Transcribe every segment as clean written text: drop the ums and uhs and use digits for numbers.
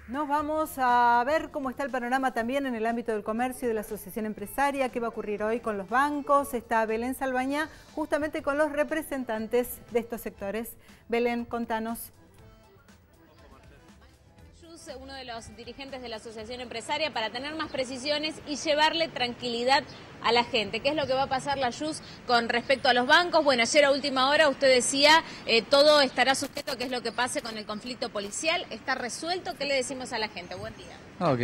Nos vamos a ver cómo está el panorama también en el ámbito del comercio y de la asociación empresaria, qué va a ocurrir hoy con los bancos. Está Belén Salvañá justamente con los representantes de estos sectores. Belén, contanos. Uno de los dirigentes de la asociación empresaria, para tener más precisiones y llevarle tranquilidad a la gente. ¿Qué es lo que va a pasar la JUS con respecto a los bancos? Bueno, ayer a última hora usted decía todo estará sujeto a qué es lo que pase con el conflicto policial. ¿Está resuelto? ¿Qué le decimos a la gente? Buen día. No,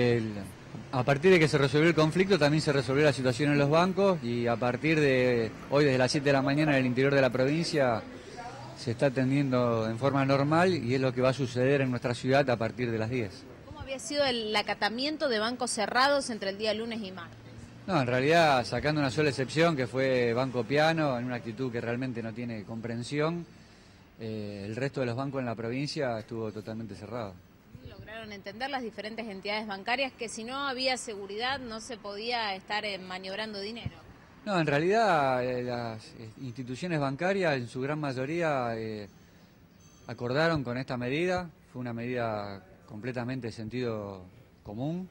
a partir de que se resolvió el conflicto también se resolvió la situación en los bancos y a partir de hoy desde las 7 de la mañana en el interior de la provincia se está atendiendo en forma normal y es lo que va a suceder en nuestra ciudad a partir de las 10. ¿Cómo había sido el acatamiento de bancos cerrados entre el día lunes y martes? No, en realidad sacando una sola excepción que fue Banco Piano, en una actitud que realmente no tiene comprensión, el resto de los bancos en la provincia estuvo totalmente cerrado. Lograron entender las diferentes entidades bancarias que si no había seguridad no se podía estar maniobrando dinero. No, en realidad las instituciones bancarias en su gran mayoría acordaron con esta medida, fue una medida completamente de sentido común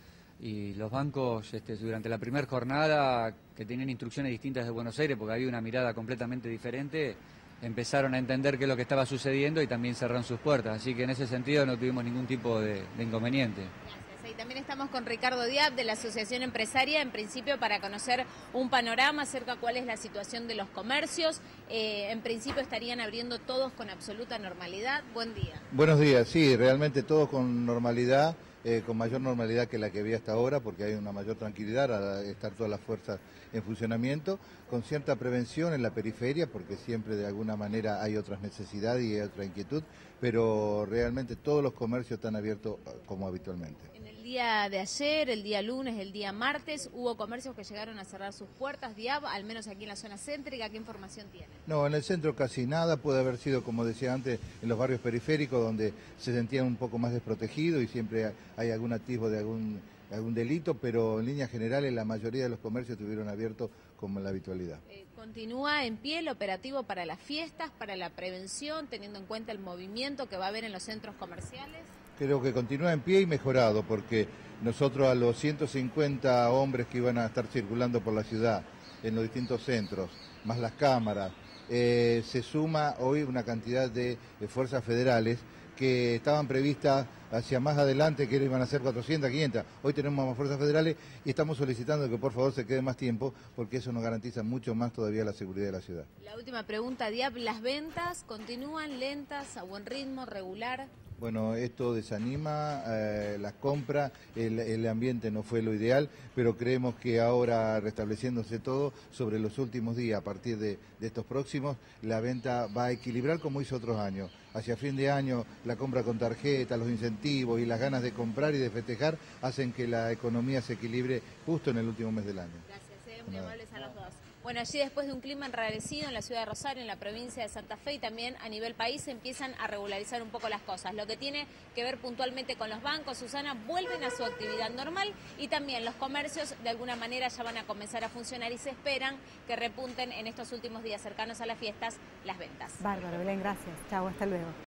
y los bancos durante la primera jornada, que tenían instrucciones distintas de Buenos Aires porque había una mirada completamente diferente, empezaron a entender qué es lo que estaba sucediendo y también cerraron sus puertas, así que en ese sentido no tuvimos ningún tipo de inconveniente. Y también estamos con Ricardo Diab de la Asociación Empresaria, en principio para conocer un panorama acerca de cuál es la situación de los comercios. En principio estarían abriendo todos con absoluta normalidad. Buen día. Buenos días, sí, realmente todos con normalidad, con mayor normalidad que la que había hasta ahora, porque hay una mayor tranquilidad al estar todas las fuerzas en funcionamiento, con cierta prevención en la periferia, porque siempre de alguna manera hay otras necesidades y hay otra inquietud, pero realmente todos los comercios están abiertos como habitualmente. El día de ayer, el día lunes, el día martes, hubo comercios que llegaron a cerrar sus puertas, Diab, al menos aquí en la zona céntrica. ¿Qué información tiene? No, en el centro casi nada, puede haber sido, como decía antes, en los barrios periféricos donde se sentían un poco más desprotegidos y siempre hay algún atisbo de algún delito, pero en líneas generales la mayoría de los comercios estuvieron abiertos como en la habitualidad. ¿Continúa en pie el operativo para las fiestas, para la prevención, teniendo en cuenta el movimiento que va a haber en los centros comerciales? Creo que continúa en pie y mejorado, porque nosotros a los 150 hombres que iban a estar circulando por la ciudad, en los distintos centros, más las cámaras, se suma hoy una cantidad de fuerzas federales que estaban previstas hacia más adelante, que iban a ser 400, 500. Hoy tenemos más fuerzas federales y estamos solicitando que por favor se quede más tiempo, porque eso nos garantiza mucho más todavía la seguridad de la ciudad. La última pregunta, Diab, ¿las ventas continúan lentas, a buen ritmo, regular? Bueno, esto desanima las compras, el ambiente no fue lo ideal, pero creemos que ahora restableciéndose todo, sobre los últimos días, a partir de estos próximos, la venta va a equilibrar como hizo otros años. Hacia fin de año, la compra con tarjeta, los incentivos y las ganas de comprar y de festejar hacen que la economía se equilibre justo en el último mes del año. Gracias, muy amables a los dos. Bueno, allí después de un clima enrarecido en la ciudad de Rosario, en la provincia de Santa Fe y también a nivel país se empiezan a regularizar un poco las cosas. Lo que tiene que ver puntualmente con los bancos, Susana, vuelven a su actividad normal y también los comercios de alguna manera ya van a comenzar a funcionar y se esperan que repunten en estos últimos días cercanos a las fiestas las ventas. Bárbaro, Belén, gracias. Chao, hasta luego.